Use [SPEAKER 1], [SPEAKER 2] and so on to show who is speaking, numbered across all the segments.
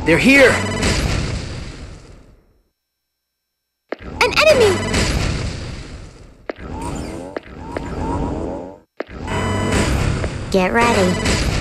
[SPEAKER 1] They're here!
[SPEAKER 2] An enemy! Get ready.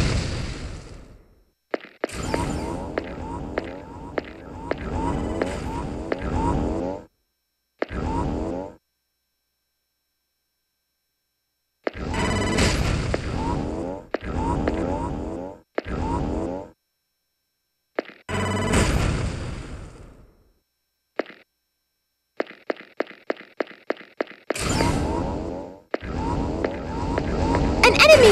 [SPEAKER 2] An enemy!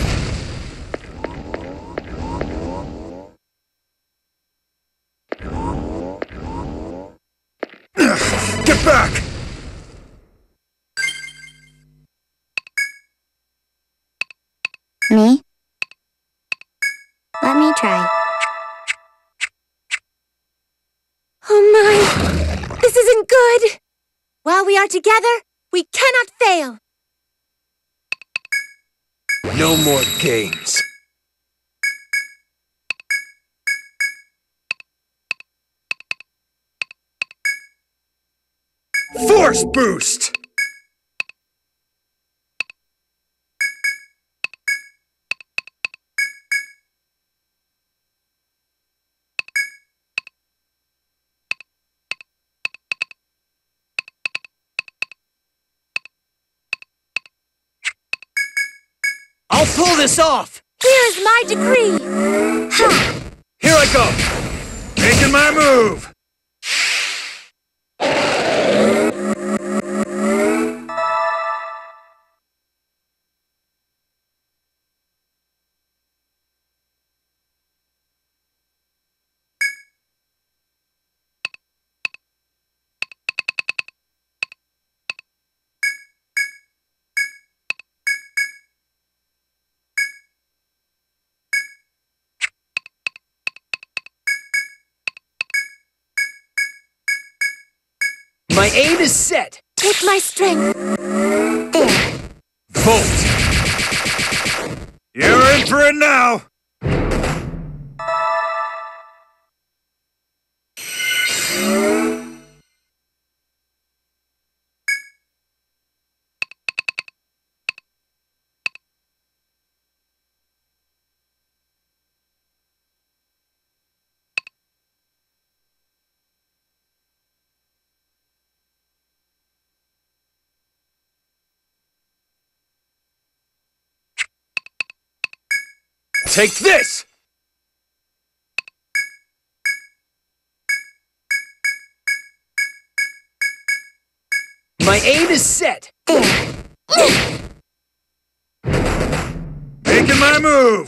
[SPEAKER 1] Get back!
[SPEAKER 2] Me? Let me try. Oh my! This isn't good! While we are together, we cannot fail!
[SPEAKER 1] No more games. Force boost! I'll pull this off!
[SPEAKER 2] Here is my decree! Ha!
[SPEAKER 1] Here I go! Making my move! My aim is set!
[SPEAKER 2] Take my strength! There!
[SPEAKER 1] Volt! You're in for it now! Take this! My aim is set! Making my move!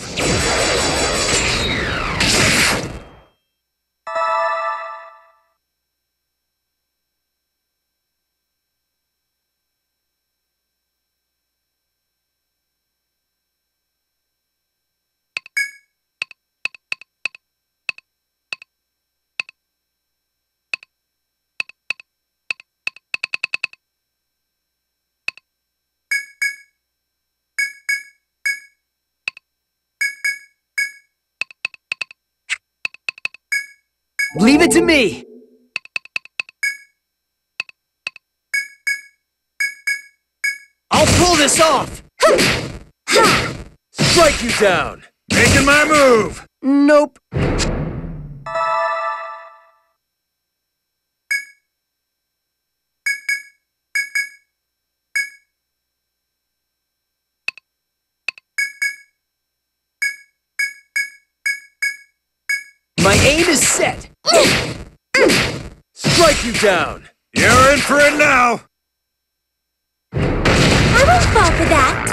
[SPEAKER 1] Leave it to me! I'll pull this off! Strike you down! Making my move! Nope. My aim is set! Strike you down! You're in for it now!
[SPEAKER 2] I won't fall for that!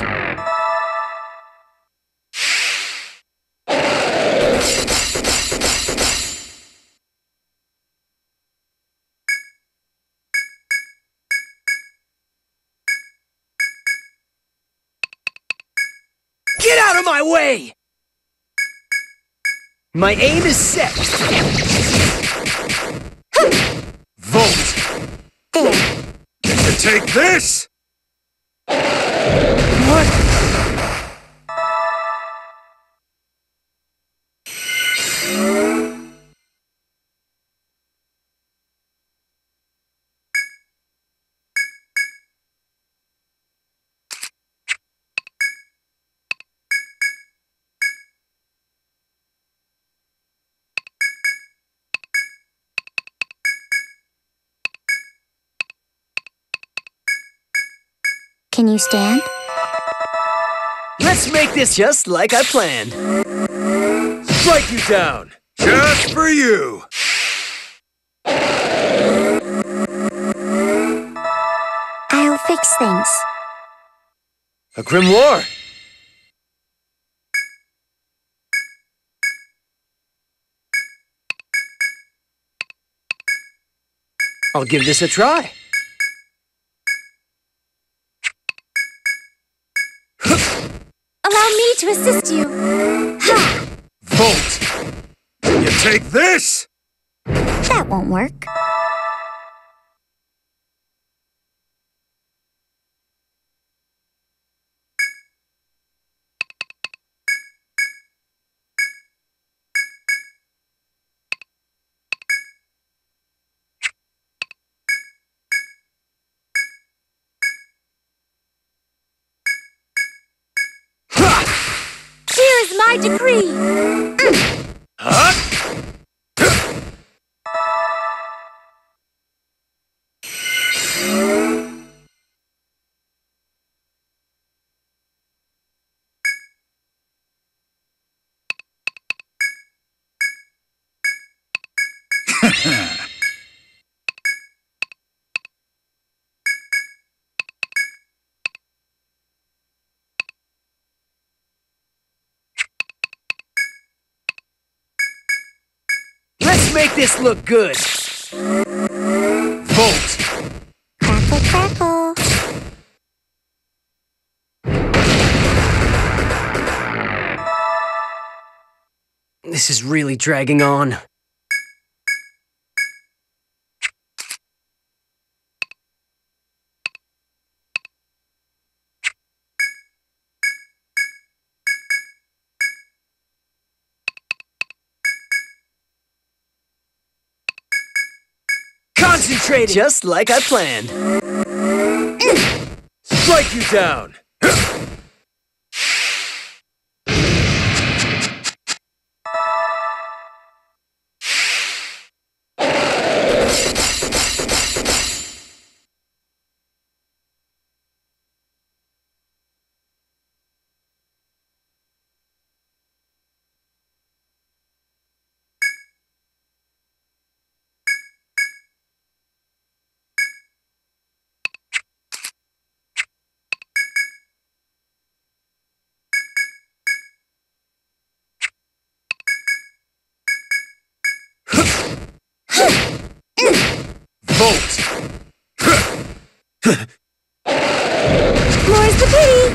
[SPEAKER 1] Get out of my way! My aim is set! Volt! Get to take this! What?
[SPEAKER 2] Can you stand?
[SPEAKER 3] Let's make this just like I planned.
[SPEAKER 1] Strike you down! Just for you!
[SPEAKER 2] I'll fix things.
[SPEAKER 3] A grimoire. I'll give this a try.
[SPEAKER 2] Allow me to assist you. Ha!
[SPEAKER 1] Volt! You take this?
[SPEAKER 2] That won't work. Here is my decree.
[SPEAKER 1] Huh?
[SPEAKER 3] Let's make this look good.
[SPEAKER 1] Volt!
[SPEAKER 2] Crackle, crackle.
[SPEAKER 3] This is really dragging on. Concentrating! Just like I planned.
[SPEAKER 1] Strike you down! Volt!
[SPEAKER 2] More's the pity.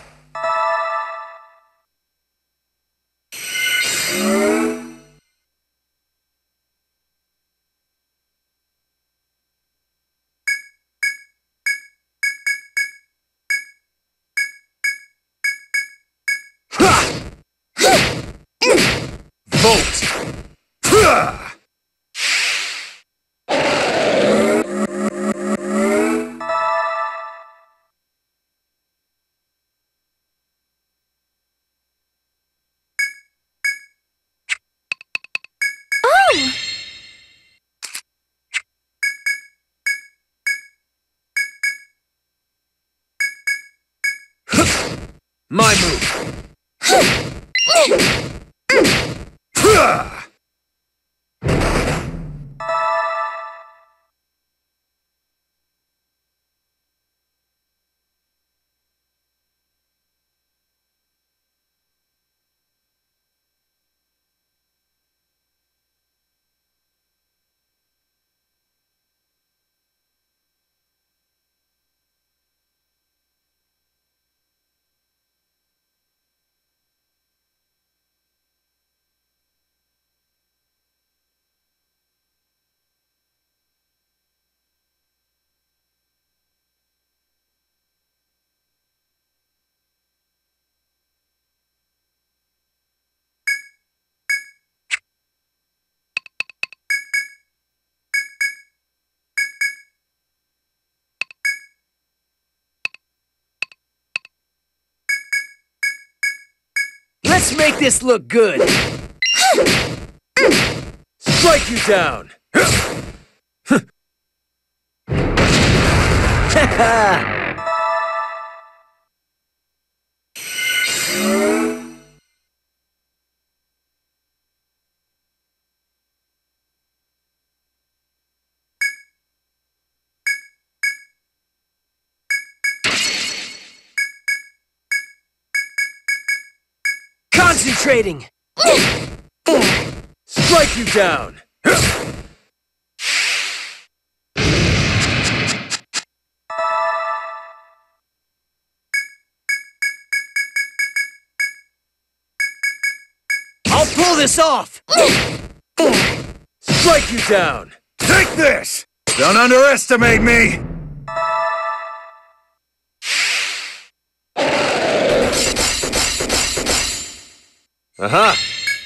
[SPEAKER 1] Volt!
[SPEAKER 2] Oh!
[SPEAKER 1] My move!
[SPEAKER 3] Let's make this look good.
[SPEAKER 1] Strike you down!
[SPEAKER 3] Concentrating!
[SPEAKER 2] There.
[SPEAKER 1] Strike you down!
[SPEAKER 3] I'll pull this off!
[SPEAKER 2] There.
[SPEAKER 1] Strike you down! Take this! Don't underestimate me! Aha!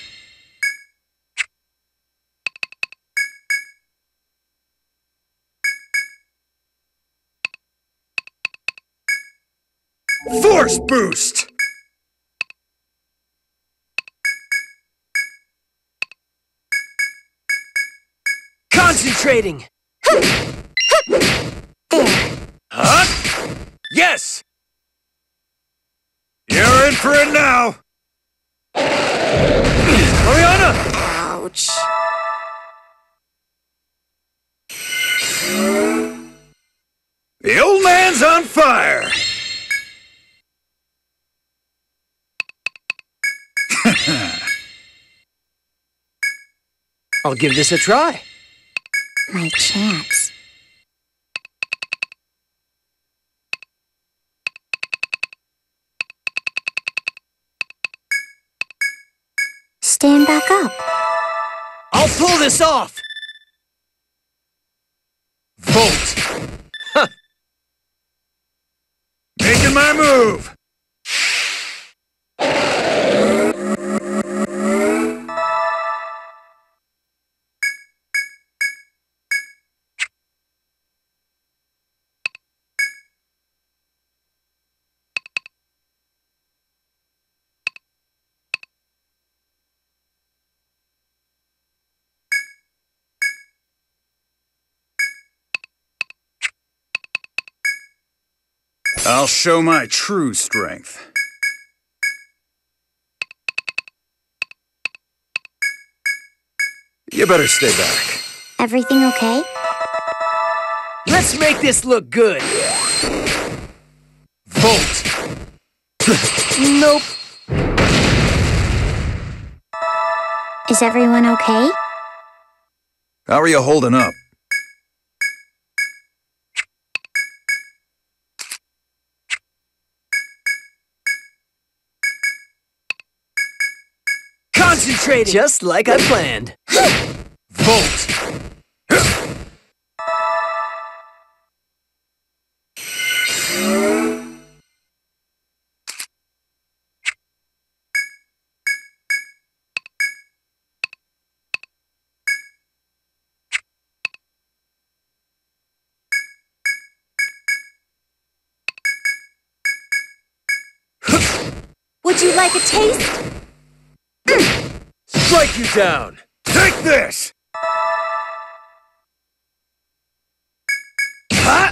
[SPEAKER 1] Force boost!
[SPEAKER 3] Concentrating!
[SPEAKER 2] There.
[SPEAKER 1] Huh? Yes! You're in for it now! Mariana!
[SPEAKER 2] Ouch.
[SPEAKER 1] The old man's on fire!
[SPEAKER 3] I'll give this a try.
[SPEAKER 2] My chance. Stand back up.
[SPEAKER 3] I'll pull this off!
[SPEAKER 1] Volt! Huh. Making my move! I'll show my true strength. You better stay back.
[SPEAKER 2] Everything okay?
[SPEAKER 3] Let's make this look good!
[SPEAKER 1] Volt!
[SPEAKER 3] Nope.
[SPEAKER 2] Is everyone okay?
[SPEAKER 1] How are you holding up?
[SPEAKER 3] Concentrating! Just like I planned.
[SPEAKER 1] Volt!
[SPEAKER 2] Would you like a taste?
[SPEAKER 1] Strike you down! Take this! Ha!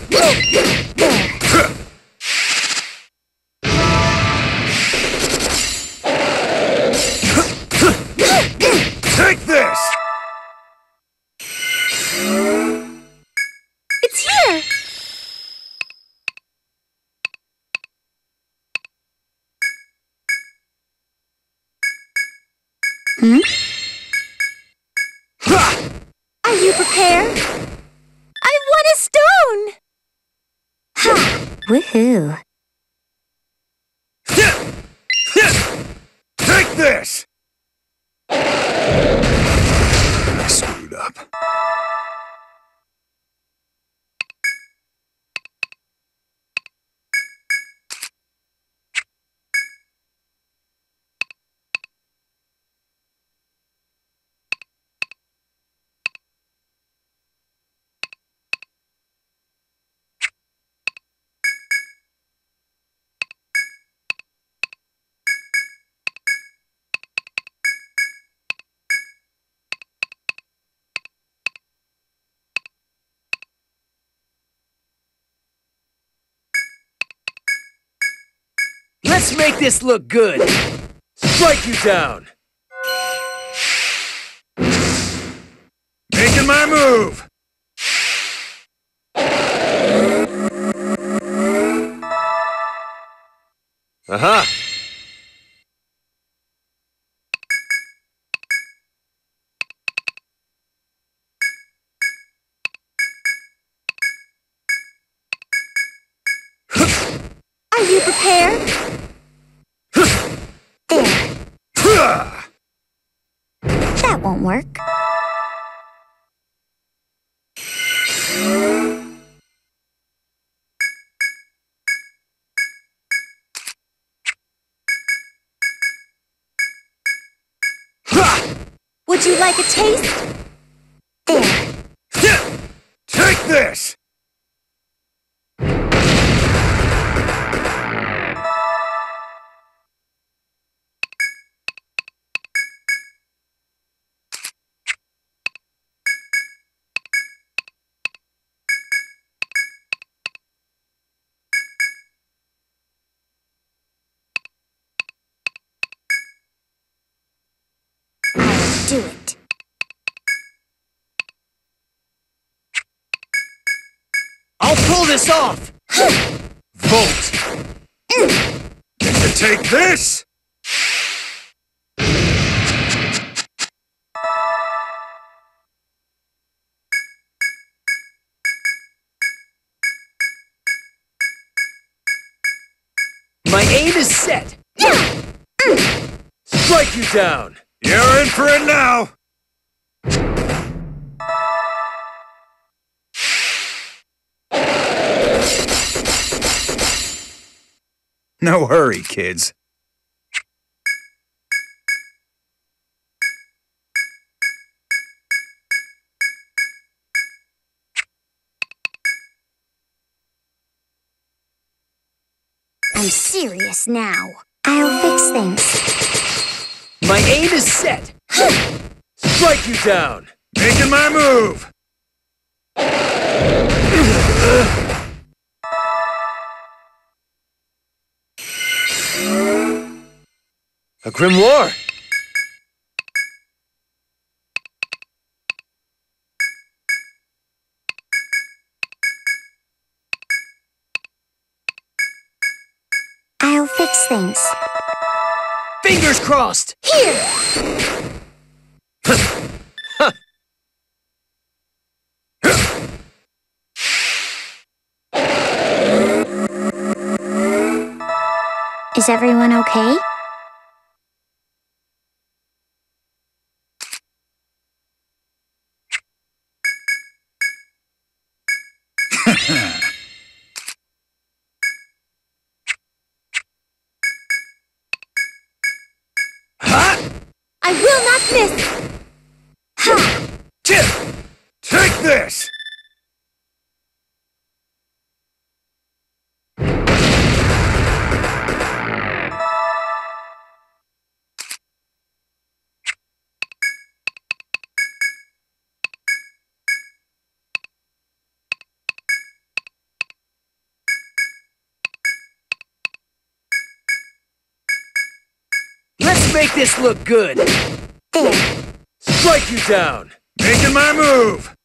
[SPEAKER 1] Take this!
[SPEAKER 2] It's here! Hmm? Are you prepared? I won a stone! Ha! Woohoo!
[SPEAKER 1] Take this! I screwed up.
[SPEAKER 3] Let's make this look good!
[SPEAKER 1] Strike you down! Making my move! Aha!
[SPEAKER 2] Are you prepared? There. That won't work. Would you like a taste? There.
[SPEAKER 1] Take this!
[SPEAKER 2] Do it.
[SPEAKER 3] I'll pull this off!
[SPEAKER 1] Volt! Get to take this!
[SPEAKER 3] My aim is set!
[SPEAKER 1] Strike you down! You're in for it now! No hurry, kids.
[SPEAKER 2] I'm serious now. I'll fix things.
[SPEAKER 3] My aim is set!
[SPEAKER 1] Strike you down! Making my move!
[SPEAKER 3] A grimoire!
[SPEAKER 2] I'll fix things.
[SPEAKER 3] Fingers crossed!
[SPEAKER 2] Here! Is everyone okay? I will not miss! Ha!
[SPEAKER 1] Take this!
[SPEAKER 3] Let's make this look good!
[SPEAKER 2] There.
[SPEAKER 1] Strike you down! Making my move!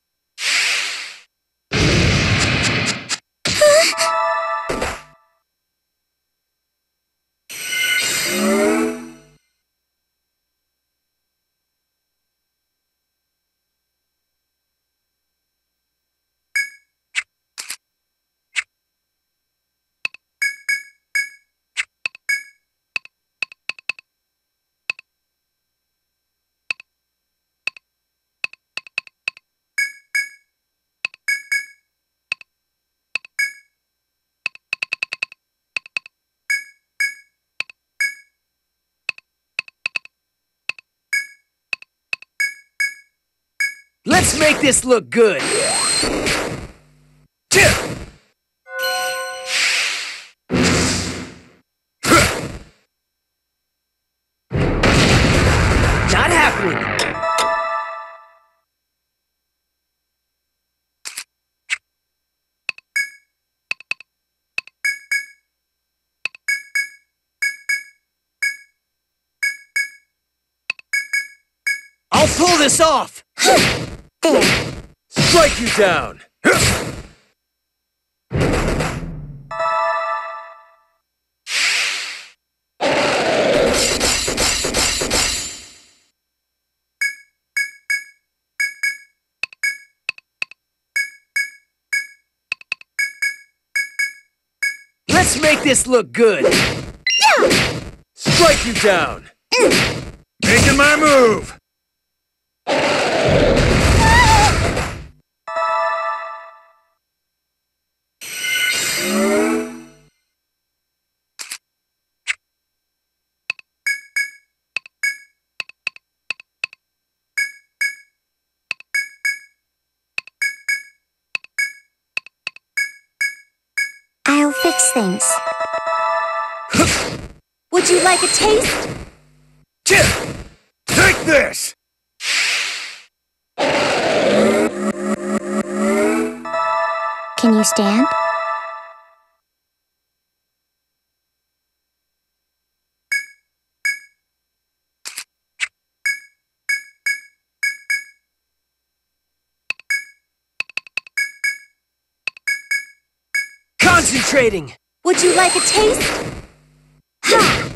[SPEAKER 3] Let's make this look good! Not happening! I'll pull this off!
[SPEAKER 2] There.
[SPEAKER 1] Strike you down!
[SPEAKER 3] Let's make this look good.
[SPEAKER 2] Yeah!
[SPEAKER 1] Strike you down. Making my move.
[SPEAKER 2] I'll fix things. Would you like a taste?
[SPEAKER 1] Take this!
[SPEAKER 2] Can you stand?
[SPEAKER 3] Concentrating.
[SPEAKER 2] Would you like a taste? Ha!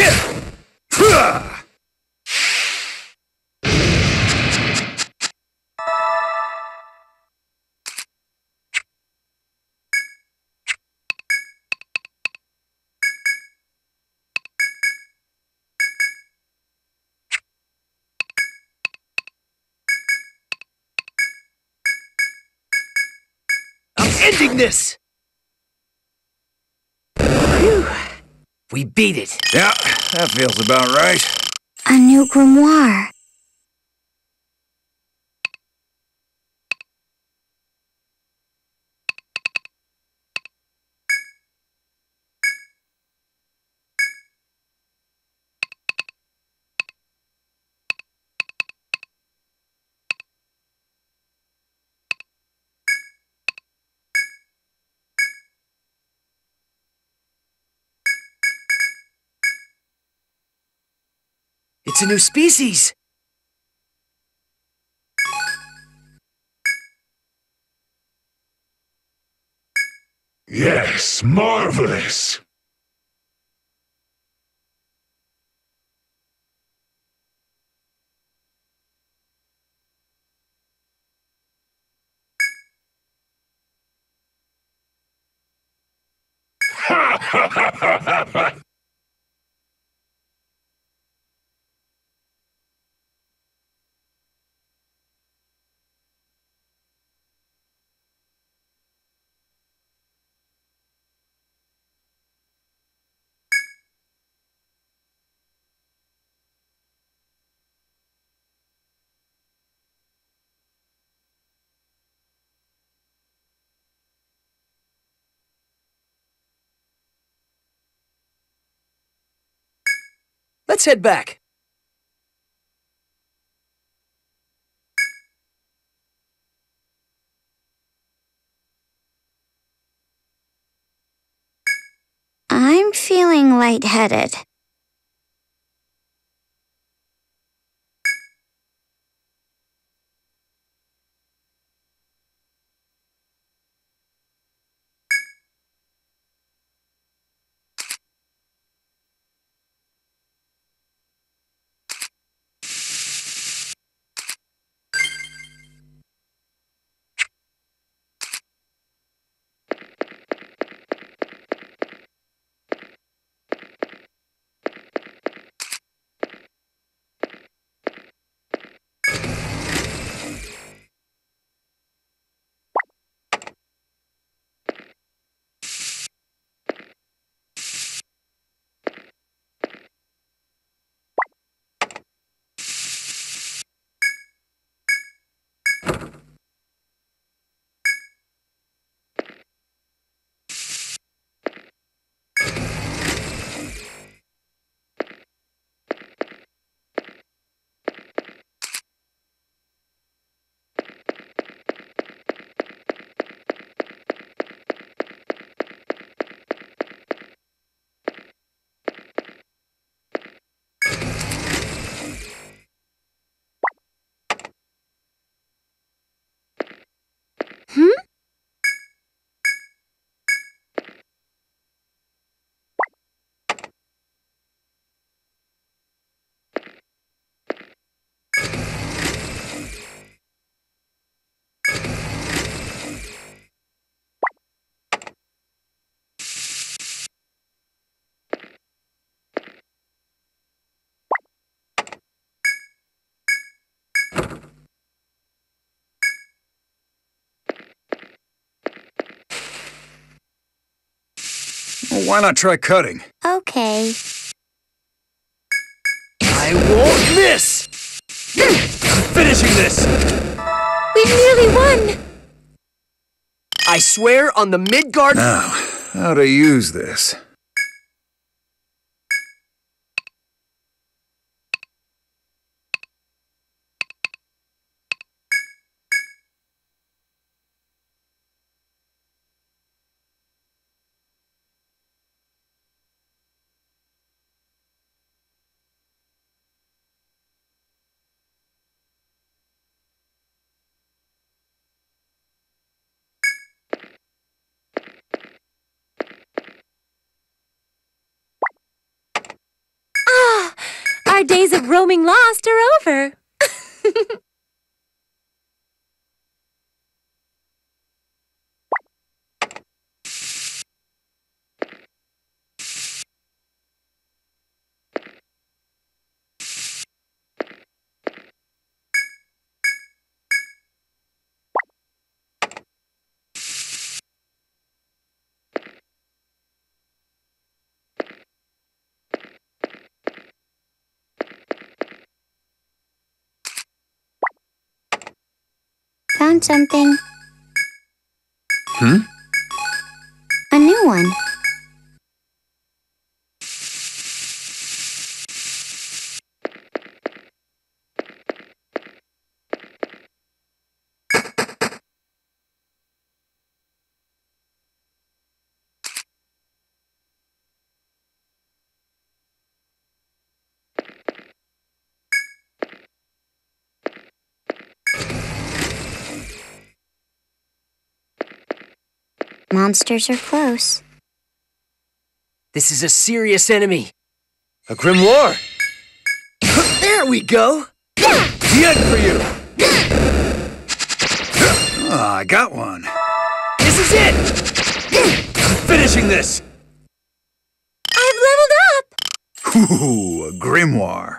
[SPEAKER 3] I'm ending this. Whew. We beat it.
[SPEAKER 1] Yeah, that feels about right.
[SPEAKER 2] A new grimoire.
[SPEAKER 3] It's a new species.
[SPEAKER 4] Yes, marvelous! Ha ha ha ha ha!
[SPEAKER 3] Let's head back.
[SPEAKER 2] I'm feeling lightheaded.
[SPEAKER 1] Well, why not try cutting?
[SPEAKER 2] Okay.
[SPEAKER 3] I won't miss!
[SPEAKER 1] Finishing this!
[SPEAKER 2] We nearly won!
[SPEAKER 3] I swear on the Midgard...
[SPEAKER 1] Now, how to use this?
[SPEAKER 2] Ah! Our days of roaming lost are over. Found something.
[SPEAKER 1] Hmm?
[SPEAKER 2] A new one. Monsters are close.
[SPEAKER 3] This is a serious enemy. A grimoire. There we go!
[SPEAKER 1] The end for you! Ah, I got one.
[SPEAKER 3] This is it!
[SPEAKER 1] Finishing this!
[SPEAKER 2] I've leveled up!
[SPEAKER 1] Ooh, a grimoire.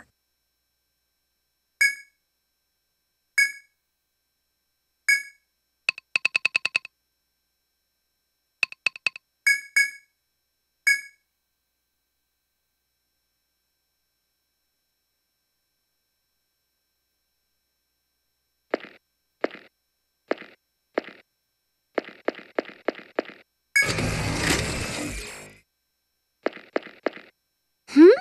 [SPEAKER 2] Hmm?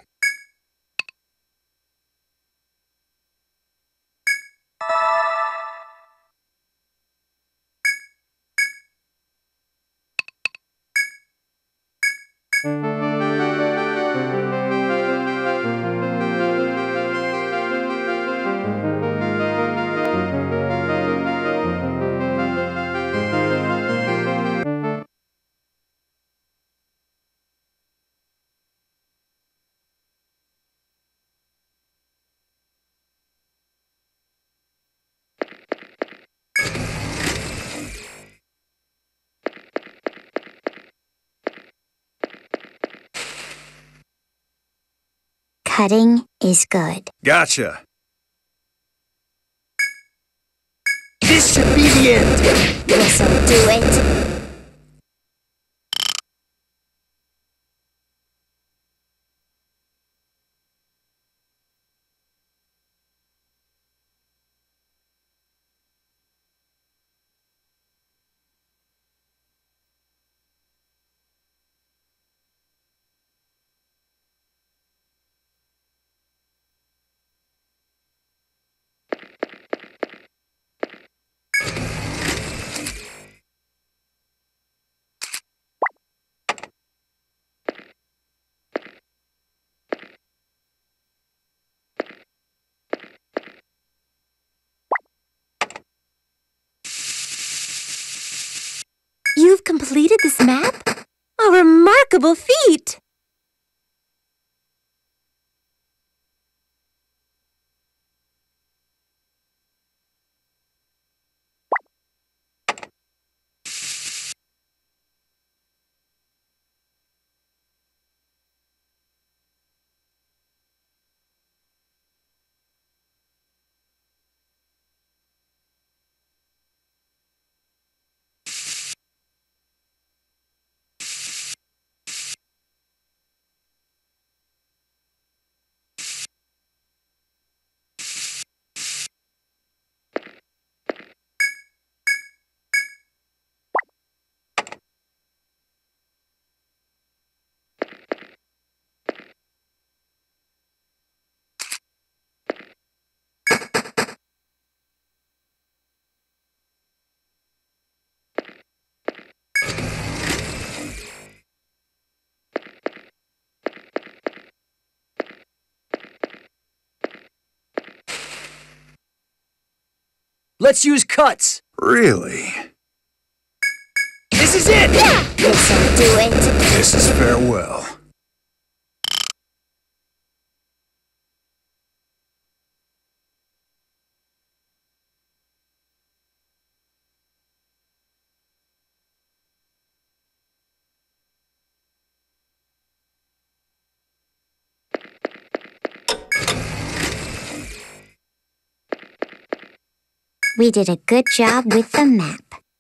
[SPEAKER 2] Cutting is good.
[SPEAKER 1] Gotcha.
[SPEAKER 3] This should be the end!
[SPEAKER 2] This'll do it. You've completed this map? A remarkable feat!
[SPEAKER 3] Let's use cuts.
[SPEAKER 1] Really?
[SPEAKER 3] This is it!
[SPEAKER 2] This'll do it.
[SPEAKER 1] This is farewell.
[SPEAKER 2] We did a good job with the map.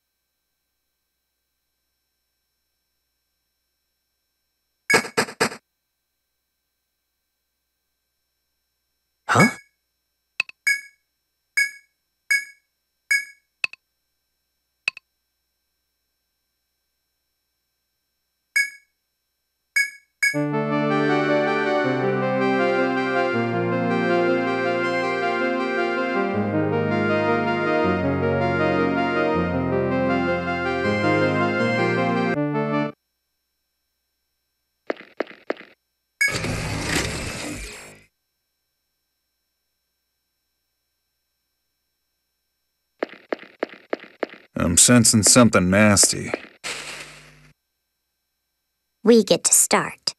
[SPEAKER 3] Huh?
[SPEAKER 1] I'm sensing something nasty.
[SPEAKER 2] We get to start.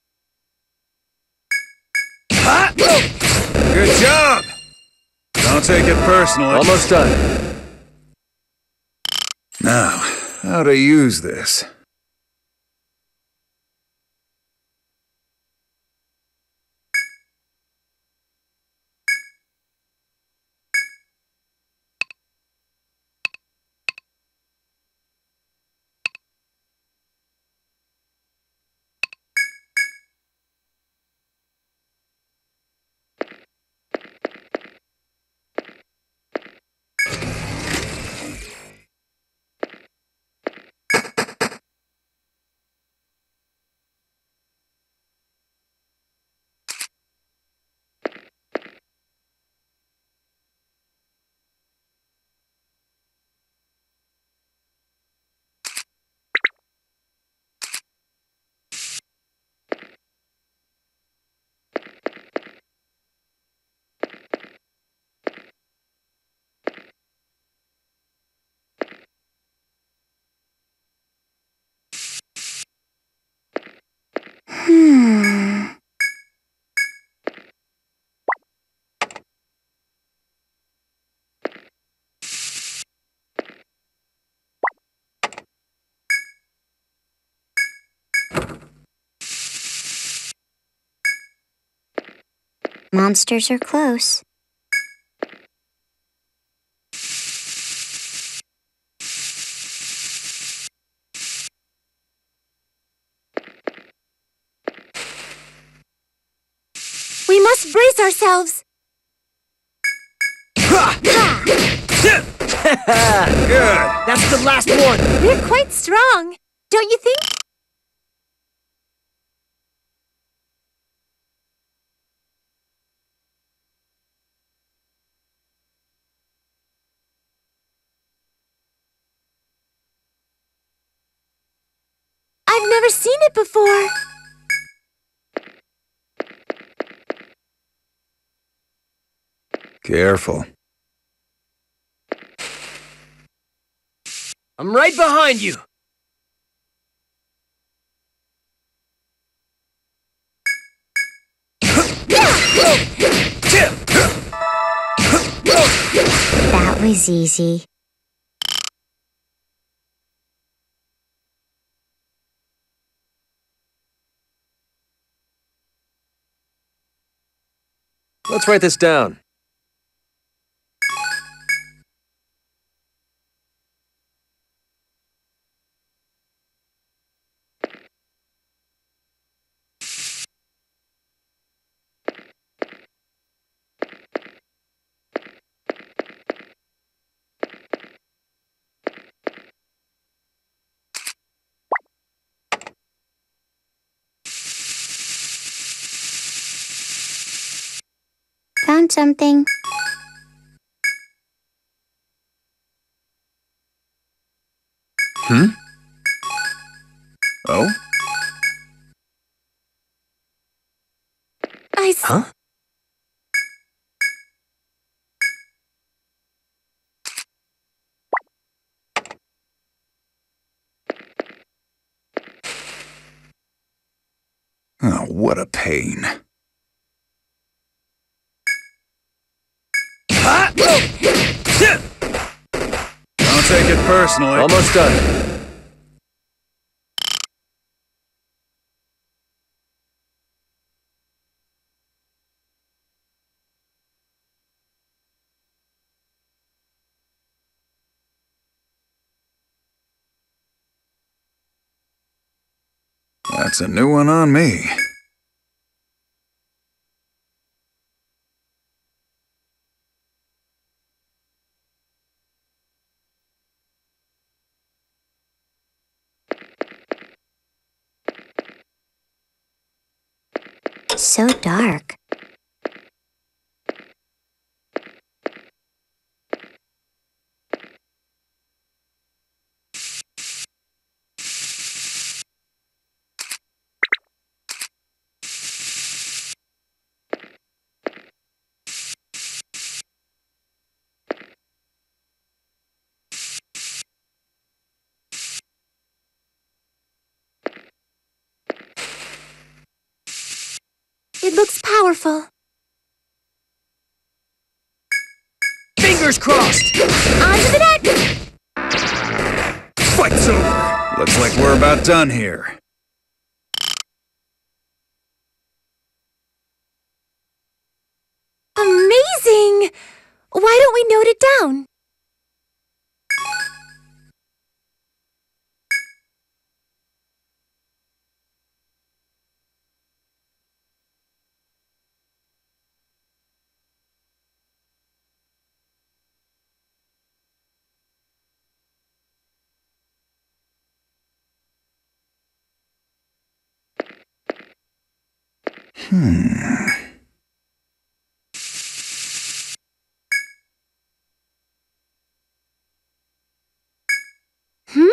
[SPEAKER 1] Good job! Don't take it personally.
[SPEAKER 3] Almost done.
[SPEAKER 1] Now, how to use this?
[SPEAKER 2] Monsters are close. We must brace ourselves.
[SPEAKER 1] Good!
[SPEAKER 3] That's the last one.
[SPEAKER 2] We're quite strong, don't you think? I've never seen it before.
[SPEAKER 1] Careful.
[SPEAKER 3] I'm right behind you.
[SPEAKER 2] That was easy.
[SPEAKER 3] Let's write this down.
[SPEAKER 2] Found something.
[SPEAKER 1] Oh?
[SPEAKER 3] Huh?
[SPEAKER 1] Oh, what a pain. Don't take it personally.
[SPEAKER 3] Almost done.
[SPEAKER 1] That's a new one on me.
[SPEAKER 2] So dark. It looks powerful.
[SPEAKER 3] Fingers crossed!
[SPEAKER 2] On to the deck!
[SPEAKER 1] Fight's over. Looks like we're about done here.
[SPEAKER 2] Amazing! Why don't we note it down? Hmm?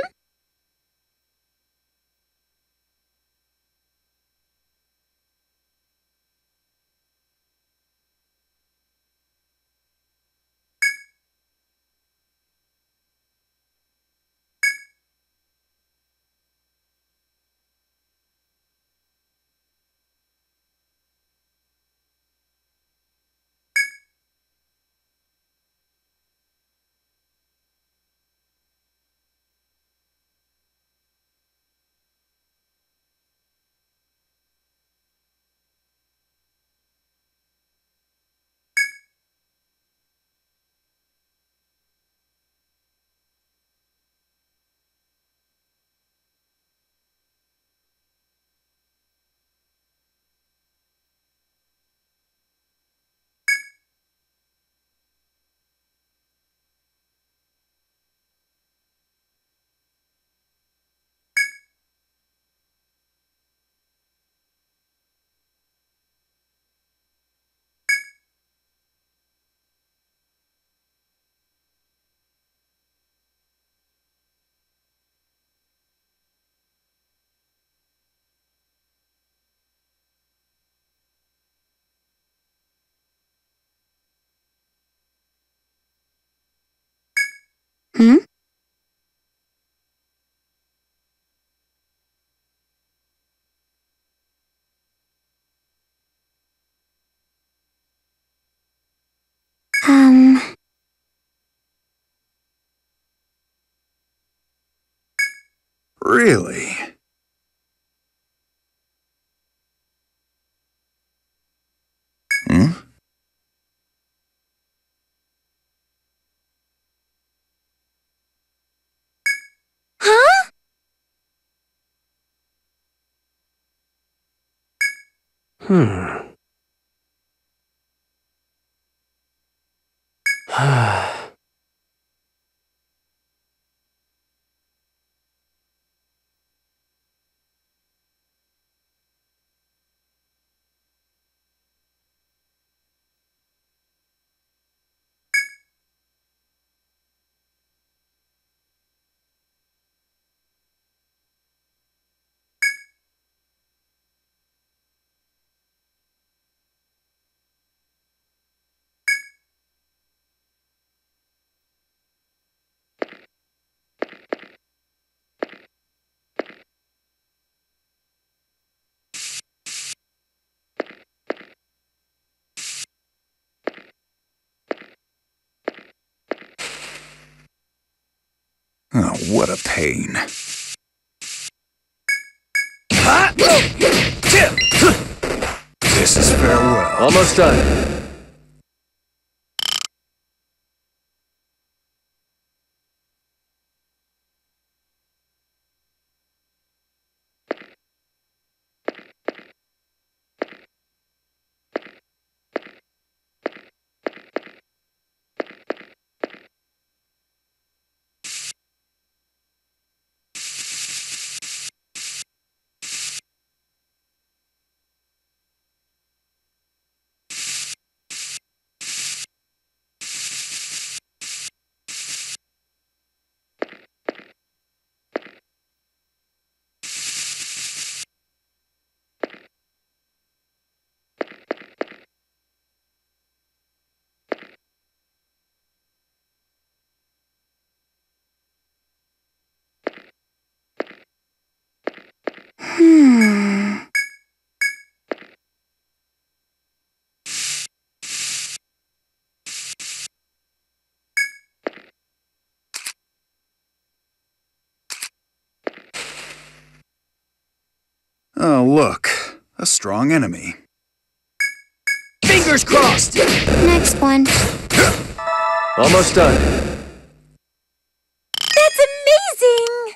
[SPEAKER 2] Hmm? Um...
[SPEAKER 1] Really? Hmm?
[SPEAKER 2] Huh?
[SPEAKER 1] Oh, what a pain. This is farewell.
[SPEAKER 3] Almost done.
[SPEAKER 1] Oh, look. A strong enemy.
[SPEAKER 3] Fingers crossed!
[SPEAKER 2] Next one.
[SPEAKER 3] Almost done.
[SPEAKER 2] That's amazing!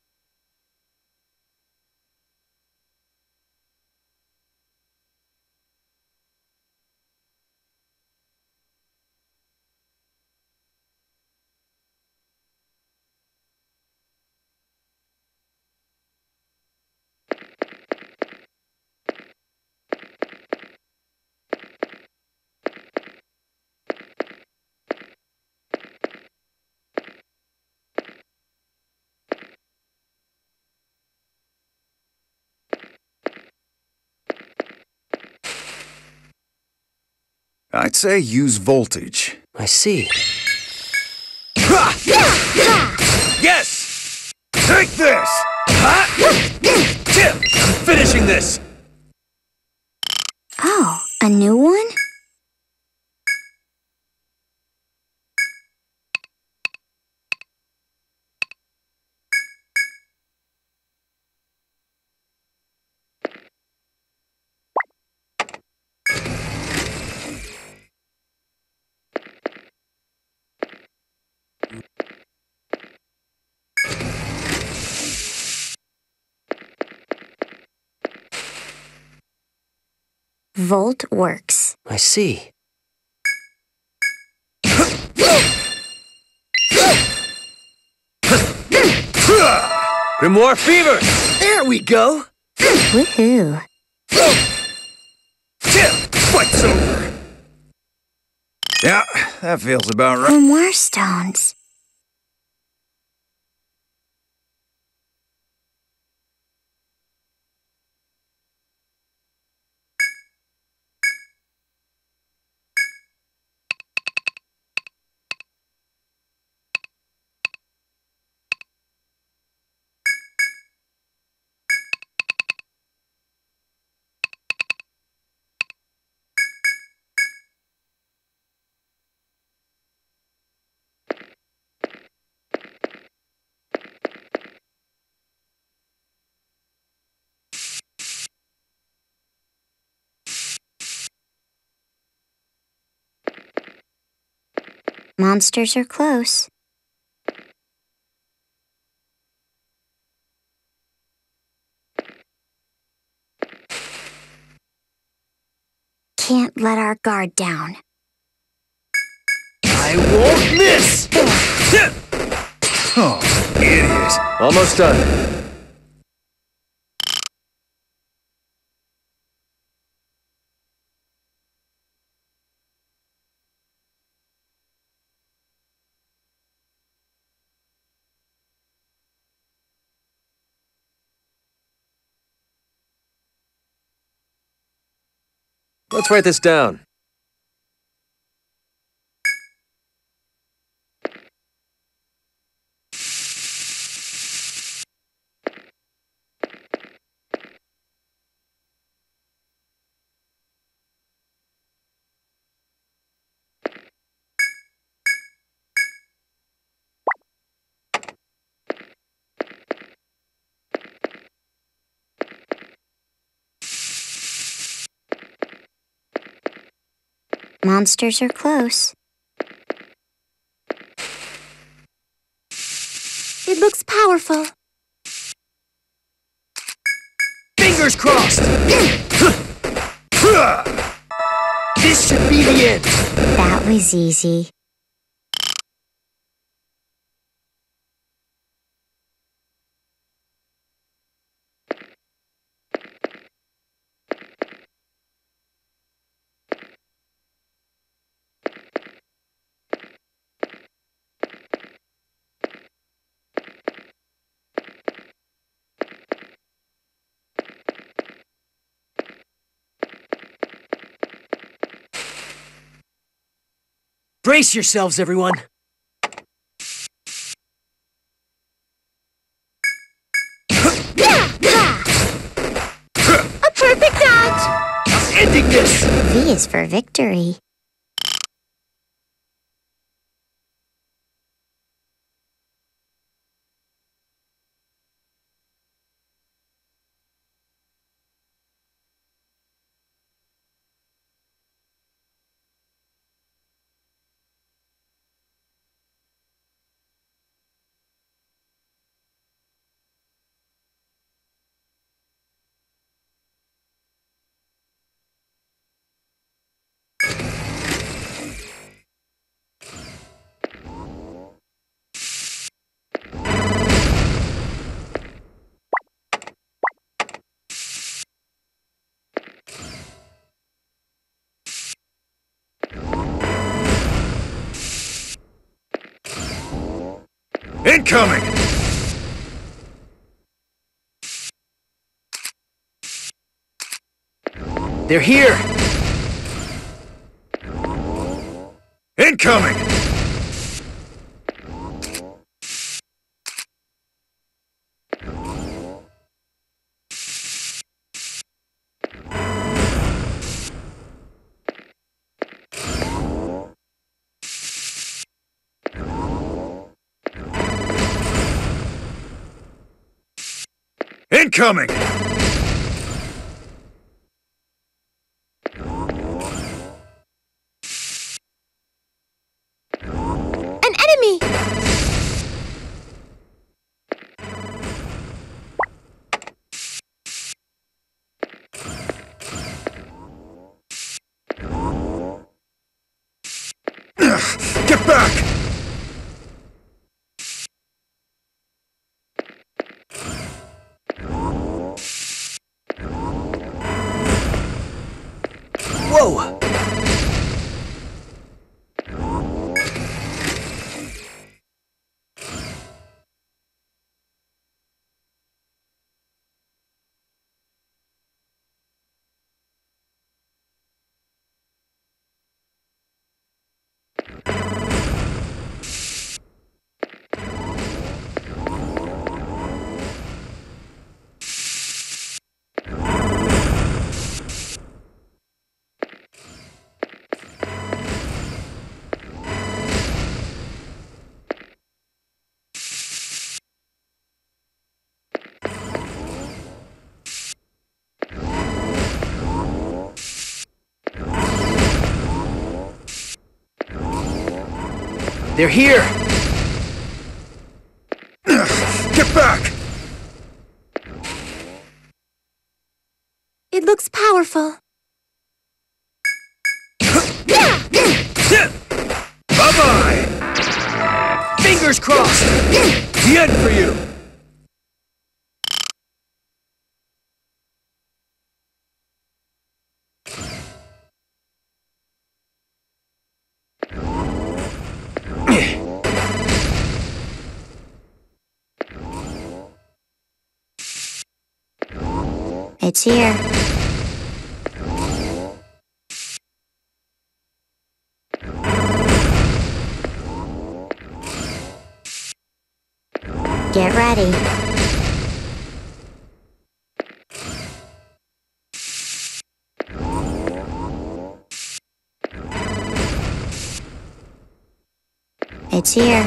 [SPEAKER 1] I'd say use voltage.
[SPEAKER 3] I see.
[SPEAKER 1] Yes! Take this!
[SPEAKER 3] I'm finishing this!
[SPEAKER 2] Oh, a new one? Volt works.
[SPEAKER 3] I see. Grimoire fever! There we go!
[SPEAKER 2] Woohoo!
[SPEAKER 1] Fight's over! Yeah, that feels about right.
[SPEAKER 2] Grimoire stones. Monsters are close. Can't let our guard down.
[SPEAKER 3] I won't miss!
[SPEAKER 1] Oh, idiot.
[SPEAKER 3] Almost done. Let's write this down.
[SPEAKER 2] Monsters are close. It looks powerful.
[SPEAKER 3] Fingers crossed! This should be the end.
[SPEAKER 2] That was easy.
[SPEAKER 3] Brace yourselves, everyone.
[SPEAKER 2] A perfect dodge!
[SPEAKER 3] I'm ending this!
[SPEAKER 2] V is for victory.
[SPEAKER 1] Incoming!
[SPEAKER 3] They're here!
[SPEAKER 1] Incoming! Incoming!
[SPEAKER 2] An enemy!
[SPEAKER 1] Get back!
[SPEAKER 3] Whoa! They're here!
[SPEAKER 1] Get back!
[SPEAKER 2] It looks powerful.
[SPEAKER 1] Bye-bye!
[SPEAKER 3] Fingers crossed!
[SPEAKER 1] The end for you!
[SPEAKER 2] It's here. Get ready. It's here.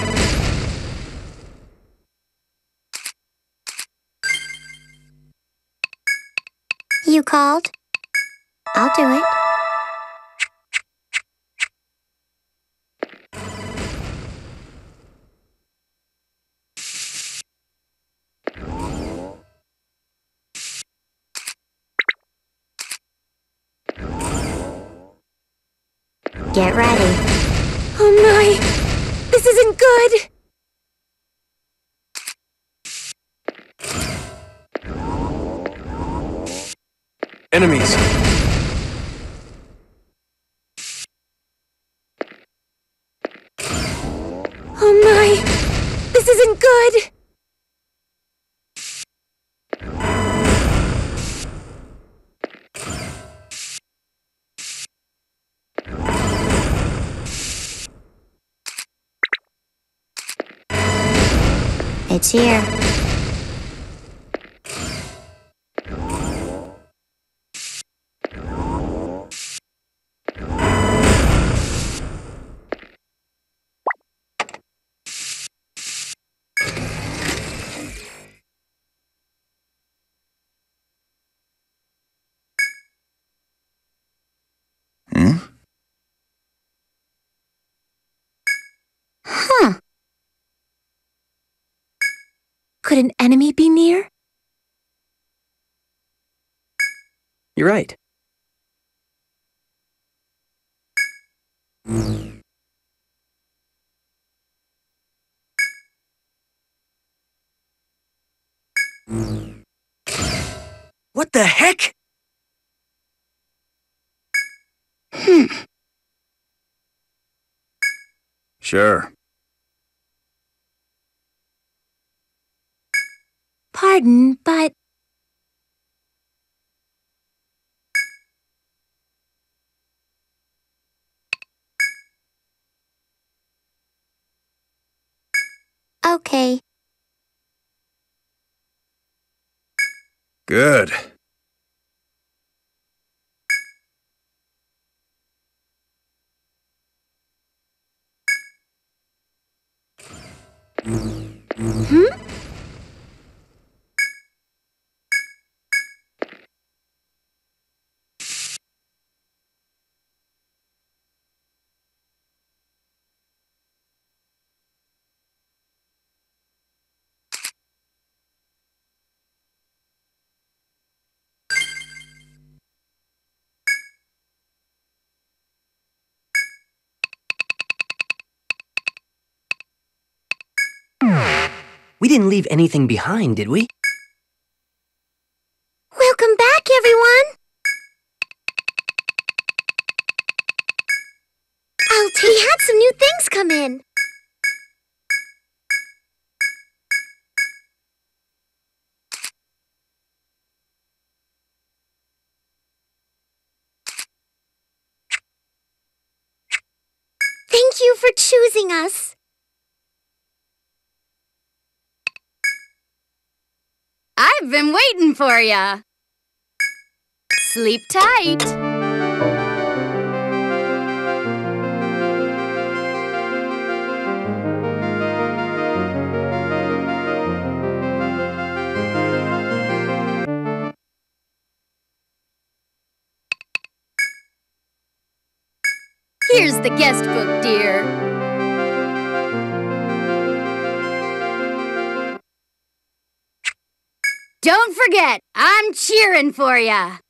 [SPEAKER 2] You called? I'll do it. Get ready. Oh my! This isn't good!
[SPEAKER 3] Enemies.
[SPEAKER 2] Oh my! This isn't good! It's here. Huh. Could an enemy be near?
[SPEAKER 3] You're right. What the heck?
[SPEAKER 1] Sure.
[SPEAKER 2] Pardon, but... Okay.
[SPEAKER 1] Good.
[SPEAKER 3] We didn't leave anything behind, did we?
[SPEAKER 2] Welcome back, everyone! We had some new things come in. Thank you for choosing us.
[SPEAKER 5] I've been waiting for ya. Sleep tight. Here's the guest book, dear. Don't forget, I'm cheering for ya.